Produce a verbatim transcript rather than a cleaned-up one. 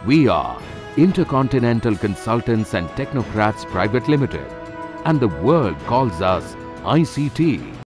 We are Intercontinental Consultants and Technocrats Private Limited, and the world calls us I C T.